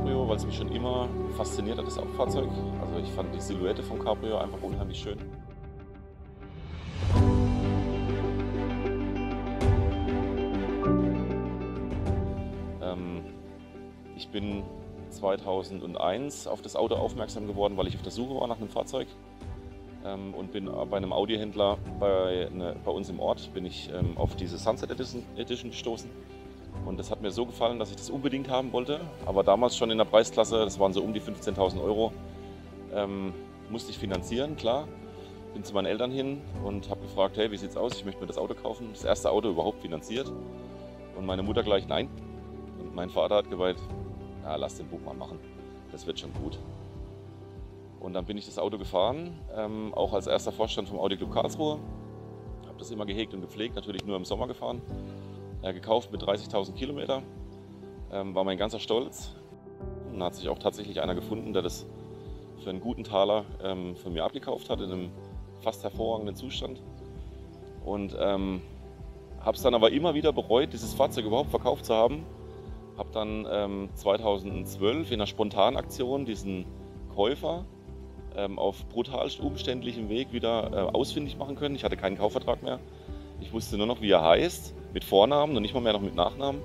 Cabrio, weil es mich schon immer fasziniert hat, das Fahrzeug. Also ich fand die Silhouette vom Cabrio einfach unheimlich schön. Ähm, Ich bin 2001 auf das Auto aufmerksam geworden, weil ich auf der Suche war nach einem Fahrzeug, und bin bei einem Audi-Händler bei uns im Ort bin ich auf diese Sunset Edition gestoßen. Und das hat mir so gefallen, dass ich das unbedingt haben wollte. Aber damals schon in der Preisklasse, das waren so um die 15.000 Euro, musste ich finanzieren, klar. Bin zu meinen Eltern hin und habe gefragt, hey, wie sieht's aus? Ich möchte mir das Auto kaufen. Das erste Auto überhaupt finanziert. Und meine Mutter gleich, nein. Und mein Vater hat gemeint, ja, lass den Bub mal machen. Das wird schon gut. Und dann bin ich das Auto gefahren, auch als erster Vorstand vom Audi Club Karlsruhe. Habe das immer gehegt und gepflegt, natürlich nur im Sommer gefahren. Gekauft mit 30.000 Kilometer, war mein ganzer Stolz. Und da hat sich auch tatsächlich einer gefunden, der das für einen guten Taler von mir abgekauft hat, in einem fast hervorragenden Zustand. Und habe es dann aber immer wieder bereut, dieses Fahrzeug überhaupt verkauft zu haben. Habe dann 2012 in einer Spontanaktion diesen Käufer auf brutalst umständlichem Weg wieder ausfindig machen können. Ich hatte keinen Kaufvertrag mehr. Ich wusste nur noch, wie er heißt, mit Vornamen und nicht mal mehr noch mit Nachnamen.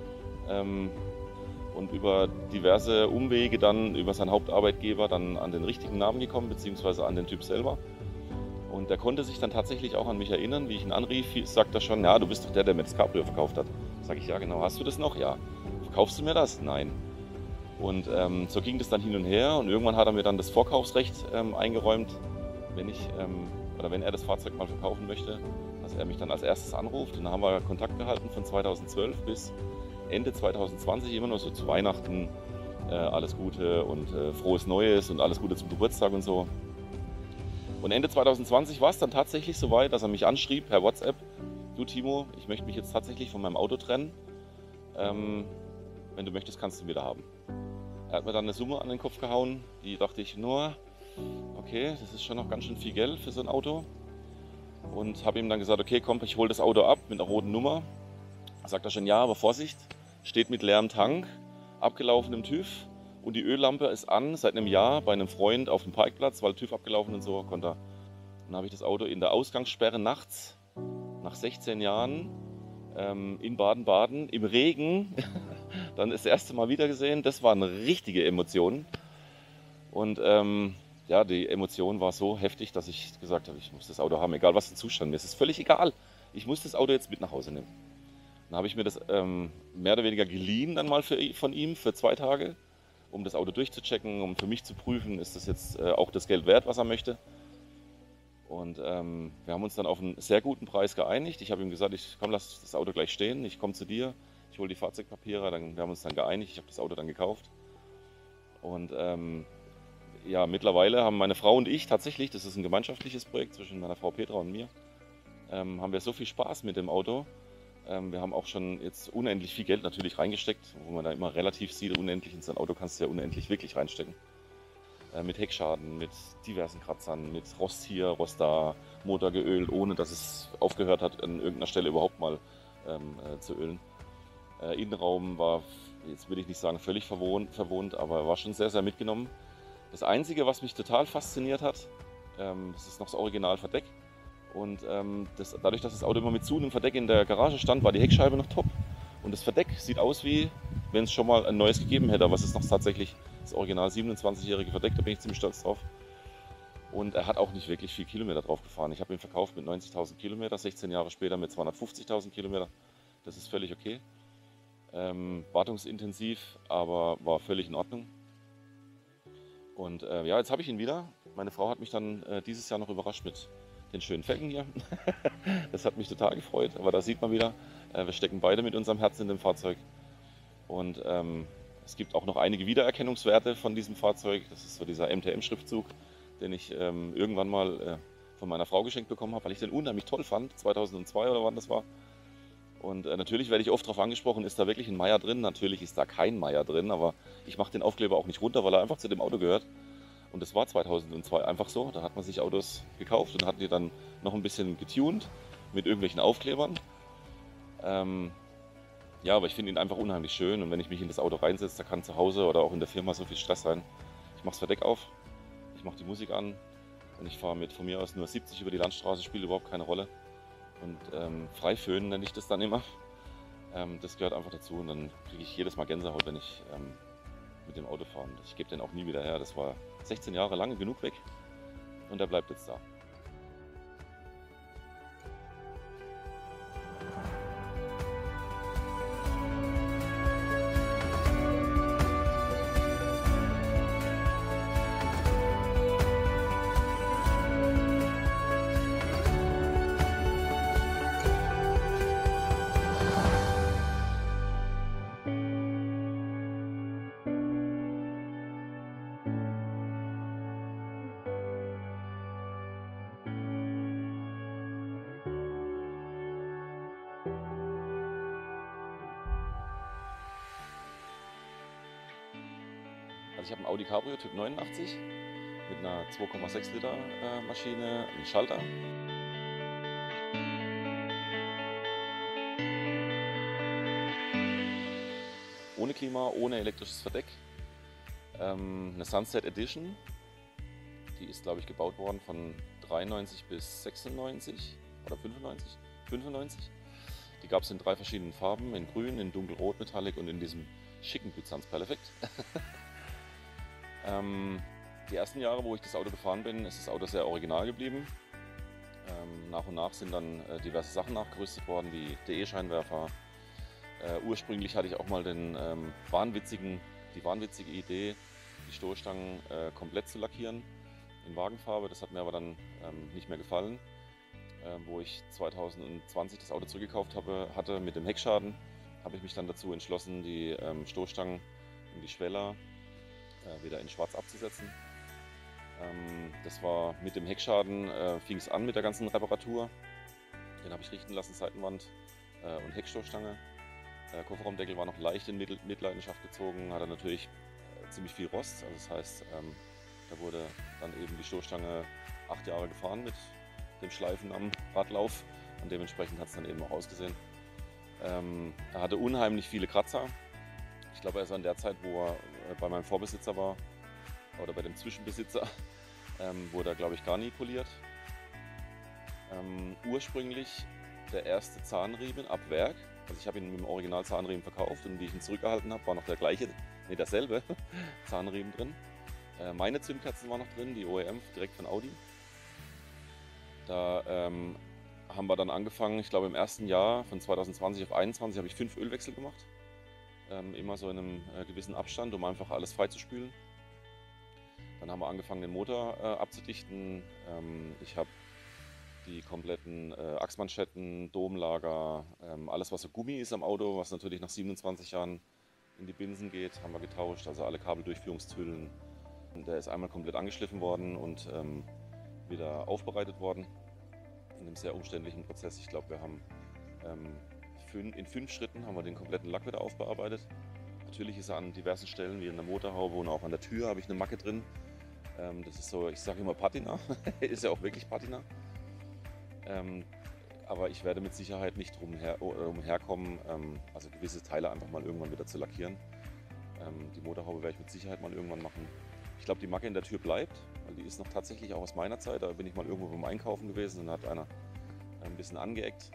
Und über diverse Umwege dann über seinen Hauptarbeitgeber dann an den richtigen Namen gekommen, beziehungsweise an den Typ selber. Und der konnte sich dann tatsächlich auch an mich erinnern, wie ich ihn anrief, sagt er schon, ja, du bist doch der, der mir das Cabrio verkauft hat. Sag ich, ja genau, hast du das noch? Ja. Verkaufst du mir das? Nein. Und so ging das dann hin und her und irgendwann hat er mir dann das Vorkaufsrecht eingeräumt, wenn er das Fahrzeug mal verkaufen möchte, dass er mich dann als erstes anruft. Und dann haben wir Kontakt gehalten von 2012 bis Ende 2020, immer nur so zu Weihnachten, alles Gute und frohes Neues und alles Gute zum Geburtstag und so. Und Ende 2020 war es dann tatsächlich soweit, dass er mich anschrieb per WhatsApp, du Timo, ich möchte mich jetzt tatsächlich von meinem Auto trennen. Wenn du möchtest, kannst du ihn wieder haben. Er hat mir dann eine Summe an den Kopf gehauen, die dachte ich nur, okay, das ist schon noch ganz schön viel Geld für so ein Auto. Und habe ihm dann gesagt, okay, komm, ich hole das Auto ab mit einer roten Nummer. Sagt er schon, ja, aber Vorsicht, steht mit leerem Tank, abgelaufenem TÜV und die Öllampe ist an seit einem Jahr bei einem Freund auf dem Parkplatz, weil TÜV abgelaufen und so konnte er. Dann habe ich das Auto in der Ausgangssperre nachts, nach 16 Jahren, in Baden-Baden, im Regen, dann das erste Mal wieder gesehen. Das waren richtige Emotionen. Und ja, die Emotion war so heftig, dass ich gesagt habe, ich muss das Auto haben, egal was der Zustand. Mir ist es völlig egal. Ich muss das Auto jetzt mit nach Hause nehmen. Dann habe ich mir das mehr oder weniger geliehen dann mal von ihm für 2 Tage, um das Auto durchzuchecken, um für mich zu prüfen, ist das jetzt auch das Geld wert, was er möchte. Und wir haben uns dann auf einen sehr guten Preis geeinigt. Ich habe ihm gesagt, komm, lass das Auto gleich stehen, ich komme zu dir, ich hole die Fahrzeugpapiere. Wir haben uns dann geeinigt, ich habe das Auto dann gekauft. Und ja, mittlerweile haben meine Frau und ich tatsächlich, das ist ein gemeinschaftliches Projekt zwischen meiner Frau Petra und mir, haben wir so viel Spaß mit dem Auto. Wir haben auch schon jetzt unendlich viel Geld natürlich reingesteckt, wo man da immer relativ sieht, unendlich in so ein Auto kannst du ja unendlich wirklich reinstecken. Mit Heckschaden, mit diversen Kratzern, mit Rost hier, Rost da, Motor geölt, ohne dass es aufgehört hat, an irgendeiner Stelle überhaupt mal zu ölen. Innenraum war, jetzt will ich nicht sagen völlig verwohnt, aber war schon sehr, sehr mitgenommen. Das Einzige, was mich total fasziniert hat, das ist noch das Originalverdeck. Und dadurch, dass das Auto immer mit zu einem Verdeck in der Garage stand, war die Heckscheibe noch top. Und das Verdeck sieht aus, wie wenn es schon mal ein neues gegeben hätte. Aber es ist noch tatsächlich das Original 27-jährige Verdeck, da bin ich ziemlich stolz drauf. Und er hat auch nicht wirklich viel Kilometer drauf gefahren. Ich habe ihn verkauft mit 90.000 Kilometer, 16 Jahre später mit 250.000 Kilometer. Das ist völlig okay. Wartungsintensiv, aber war völlig in Ordnung. Und ja, jetzt habe ich ihn wieder. Meine Frau hat mich dann dieses Jahr noch überrascht mit den schönen Felgen hier. Das hat mich total gefreut, aber da sieht man wieder, wir stecken beide mit unserem Herzen in dem Fahrzeug. Und es gibt auch noch einige Wiedererkennungswerte von diesem Fahrzeug. Das ist so dieser MTM-Schriftzug, den ich irgendwann mal von meiner Frau geschenkt bekommen habe, weil ich den unheimlich toll fand, 2002 oder wann das war. Und natürlich werde ich oft darauf angesprochen, ist da wirklich ein Meier drin? Natürlich ist da kein Meier drin, aber ich mache den Aufkleber auch nicht runter, weil er einfach zu dem Auto gehört. Und das war 2002 einfach so. Da hat man sich Autos gekauft und hat die dann noch ein bisschen getuned mit irgendwelchen Aufklebern. Ja, aber ich finde ihn einfach unheimlich schön und wenn ich mich in das Auto reinsetze, da kann zu Hause oder auch in der Firma so viel Stress sein. Ich mache das Verdeck auf, ich mache die Musik an und ich fahre mit von mir aus nur 70 über die Landstraße, spielt überhaupt keine Rolle. Und Freiföhn nenne ich das dann immer. Das gehört einfach dazu und dann kriege ich jedes Mal Gänsehaut, wenn ich mit dem Auto fahre. Und ich gebe den auch nie wieder her. Das war 16 Jahre lange genug weg und der bleibt jetzt da. Also ich habe einen Audi Cabrio Typ 89 mit einer 2,6 Liter Maschine, einen Schalter. Ohne Klima, ohne elektrisches Verdeck. Eine Sunset Edition. Die ist, glaube ich, gebaut worden von 93 bis 96 oder 95. 95. Die gab es in 3 verschiedenen Farben, in grün, in dunkelrot Metallic und in diesem schicken Byzanz Perfekt. Die ersten Jahre, wo ich das Auto gefahren bin, ist das Auto sehr original geblieben. Nach und nach sind dann diverse Sachen nachgerüstet worden, wie der E-Scheinwerfer. Ursprünglich hatte ich auch mal die wahnwitzige Idee, die Stoßstangen komplett zu lackieren in Wagenfarbe. Das hat mir aber dann nicht mehr gefallen. Wo ich 2020 das Auto zurückgekauft hatte mit dem Heckschaden, habe ich mich dann dazu entschlossen, die Stoßstangen und die Schweller wieder in schwarz abzusetzen. Das war mit dem Heckschaden, fing es an mit der ganzen Reparatur. Den habe ich richten lassen, Seitenwand und Heckstoßstange. Der Kofferraumdeckel war noch leicht in Mitleidenschaft gezogen, hatte natürlich ziemlich viel Rost. Also das heißt, da wurde dann eben die Stoßstange 8 Jahre gefahren mit dem Schleifen am Radlauf und dementsprechend hat es dann eben auch ausgesehen. Er hatte unheimlich viele Kratzer. Ich glaube, erst an der Zeit, wo er bei meinem Vorbesitzer war oder bei dem Zwischenbesitzer, wurde er, glaube ich, gar nie poliert. Ursprünglich der erste Zahnriemen ab Werk. Also ich habe ihn mit dem Original Zahnriemen verkauft und wie ich ihn zurückgehalten habe, war noch derselbe Zahnriemen drin. Meine Zündkerzen waren noch drin, die OEM direkt von Audi. Da haben wir dann angefangen, ich glaube im ersten Jahr von 2020 auf 2021 habe ich 5 Ölwechsel gemacht. Immer so in einem gewissen Abstand, um einfach alles freizuspülen. Dann haben wir angefangen, den Motor abzudichten. Ich habe die kompletten Achsmanschetten, Domlager, alles was so Gummi ist am Auto, was natürlich nach 27 Jahren in die Binsen geht, haben wir getauscht. Also alle Kabeldurchführungshüllen. Der ist einmal komplett angeschliffen worden und wieder aufbereitet worden in einem sehr umständlichen Prozess. Ich glaube, wir haben in 5 Schritten haben wir den kompletten Lack wieder aufbearbeitet. Natürlich ist er an diversen Stellen, wie in der Motorhaube und auch an der Tür, habe ich eine Macke drin. Das ist so, ich sage immer Patina, ist ja auch wirklich Patina. Aber ich werde mit Sicherheit nicht umherkommen, also gewisse Teile einfach mal irgendwann wieder zu lackieren. Die Motorhaube werde ich mit Sicherheit mal irgendwann machen. Ich glaube, die Macke in der Tür bleibt, weil die ist noch tatsächlich auch aus meiner Zeit. Da bin ich mal irgendwo beim Einkaufen gewesen und da hat einer ein bisschen angeeckt.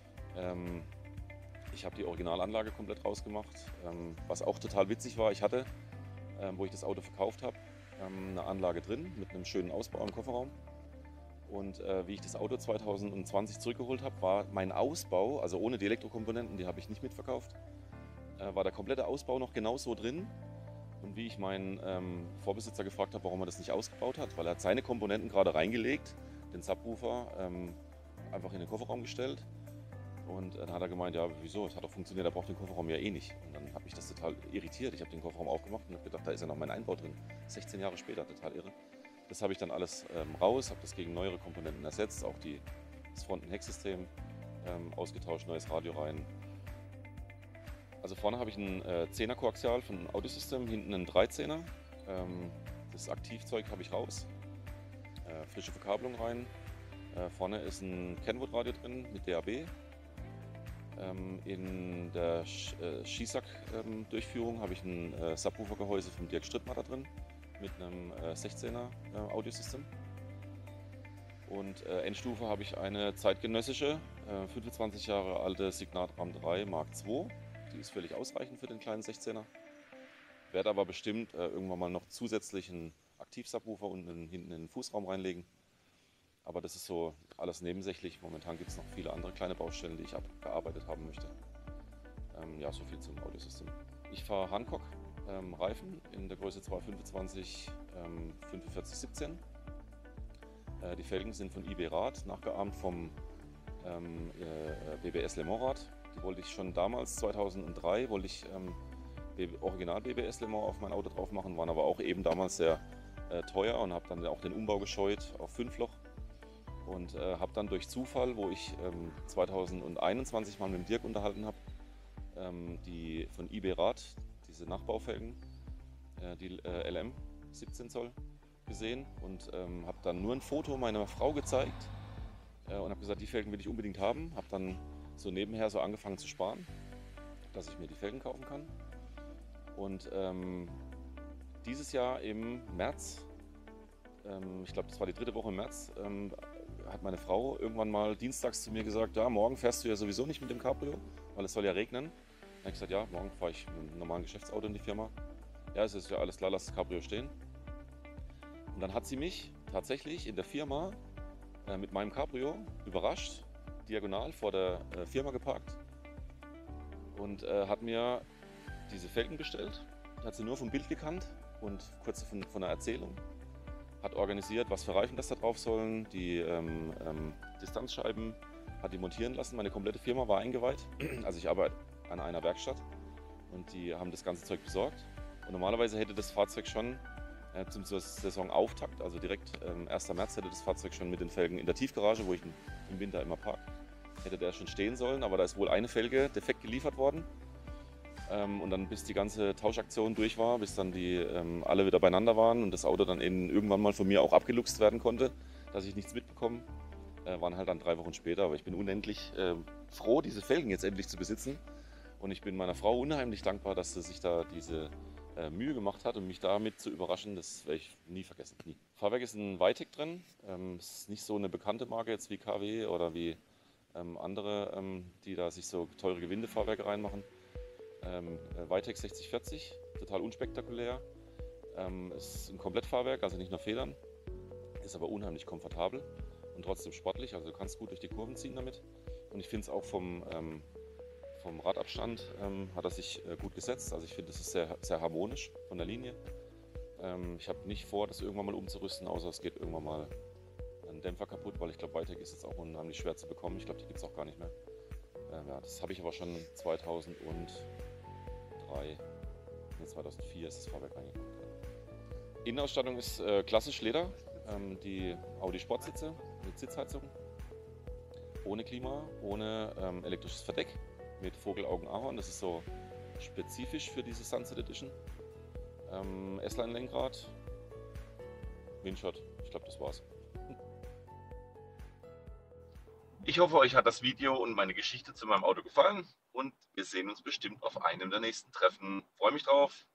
Ich habe die Originalanlage komplett rausgemacht, was auch total witzig war. Ich hatte, wo ich das Auto verkauft habe, eine Anlage drin mit einem schönen Ausbau im Kofferraum. Und wie ich das Auto 2020 zurückgeholt habe, war mein Ausbau, also ohne die Elektrokomponenten, die habe ich nicht mitverkauft, war der komplette Ausbau noch genauso drin. Und wie ich meinen Vorbesitzer gefragt habe, warum er das nicht ausgebaut hat, weil er hat seine Komponenten gerade reingelegt, den Subwoofer einfach in den Kofferraum gestellt. Und dann hat er gemeint, ja wieso, es hat doch funktioniert, er braucht den Kofferraum ja eh nicht. Und dann hat mich das total irritiert. Ich habe den Kofferraum aufgemacht und habe gedacht, da ist ja noch mein Einbau drin. 16 Jahre später, total irre. Das habe ich dann alles raus, habe das gegen neuere Komponenten ersetzt, auch das Fronten-Hecksystem ausgetauscht, neues Radio rein. Also vorne habe ich einen 10er Koaxial von Audio-System, hinten einen 13er. Das Aktivzeug habe ich raus, frische Verkabelung rein. Vorne ist ein Kenwood-Radio drin mit DAB. In der Schießsack-Durchführung habe ich ein Subwoofer-Gehäuse vom Dirk Strittmatter drin mit einem 16er Audiosystem. Und Endstufe habe ich eine zeitgenössische, 25 Jahre alte Signat Ram 3 Mark II. Die ist völlig ausreichend für den kleinen 16er. Werde aber bestimmt irgendwann mal noch zusätzlich einen Aktiv-Subwoofer unten hinten in den Fußraum reinlegen. Aber das ist so alles nebensächlich. Momentan gibt es noch viele andere kleine Baustellen, die ich abgearbeitet haben möchte. Ja, so viel zum Audiosystem. Ich fahre Hankook Reifen in der Größe 225 4517. Die Felgen sind von IB Rad, nachgeahmt vom BBS Le Mans Rad. Die wollte ich schon damals, 2003, Original BBS Le Mans auf mein Auto drauf machen, waren aber auch eben damals sehr teuer und habe dann auch den Umbau gescheut auf 5 Loch. Und habe dann durch Zufall, wo ich 2021 mal mit dem Dirk unterhalten habe, die von IB Rad, diese Nachbaufelgen, die LM 17 Zoll gesehen und habe dann nur ein Foto meiner Frau gezeigt und habe gesagt, die Felgen will ich unbedingt haben. Habe dann so nebenher so angefangen zu sparen, dass ich mir die Felgen kaufen kann. Und dieses Jahr im März, ich glaube, das war die 3. Woche im März, hat meine Frau irgendwann mal dienstags zu mir gesagt, ja, morgen fährst du ja sowieso nicht mit dem Cabrio, weil es soll ja regnen. Dann habe ich gesagt, ja, morgen fahre ich mit einem normalen Geschäftsauto in die Firma. Ja, es ist ja alles klar, lass das Cabrio stehen. Und dann hat sie mich tatsächlich in der Firma mit meinem Cabrio überrascht, diagonal vor der Firma geparkt und hat mir diese Felgen bestellt. Hat sie nur vom Bild gekannt und kurz von der Erzählung. Hat organisiert, was für Reifen das da drauf sollen, die Distanzscheiben hat die montieren lassen. Meine komplette Firma war eingeweiht. Also ich arbeite an einer Werkstatt und die haben das ganze Zeug besorgt. Und normalerweise hätte das Fahrzeug schon zum Saisonauftakt, also direkt 1. März, hätte das Fahrzeug schon mit den Felgen in der Tiefgarage, wo ich im Winter immer parke, hätte der schon stehen sollen. Aber da ist wohl eine Felge defekt geliefert worden. Und dann bis die ganze Tauschaktion durch war, bis dann die alle wieder beieinander waren und das Auto dann eben irgendwann mal von mir auch abgeluchst werden konnte, dass ich nichts mitbekomme, waren halt dann 3 Wochen später. Aber ich bin unendlich froh, diese Felgen jetzt endlich zu besitzen. Und ich bin meiner Frau unheimlich dankbar, dass sie sich da diese Mühe gemacht hat und mich damit zu überraschen. Das werde ich nie vergessen, nie. Fahrwerk ist ein Vitek drin, ist nicht so eine bekannte Marke jetzt wie KW oder wie andere, die da sich so teure Gewindefahrwerke reinmachen. Vitek 6040, total unspektakulär. Ist ein Komplettfahrwerk, also nicht nur Federn, ist aber unheimlich komfortabel und trotzdem sportlich, also du kannst gut durch die Kurven ziehen damit. Und ich finde es auch vom Radabstand hat er sich gut gesetzt, also ich finde es ist sehr, sehr harmonisch von der Linie. Ich habe nicht vor, das irgendwann mal umzurüsten, außer es geht irgendwann mal ein Dämpfer kaputt, weil ich glaube, Vitek ist jetzt auch unheimlich schwer zu bekommen, ich glaube, die gibt es auch gar nicht mehr. Ja, das habe ich aber schon 2004 ist das Fahrwerk reingekommen. Innenausstattung ist klassisch Leder, die Audi Sportsitze mit Sitzheizung, ohne Klima, ohne elektrisches Verdeck, mit Vogelaugen-Ahorn, das ist so spezifisch für diese Sunset Edition. S-Line-Lenkrad, Windshot, ich glaube, das war's. Ich hoffe, euch hat das Video und meine Geschichte zu meinem Auto gefallen und wir sehen uns bestimmt auf einem der nächsten Treffen. Freue mich drauf.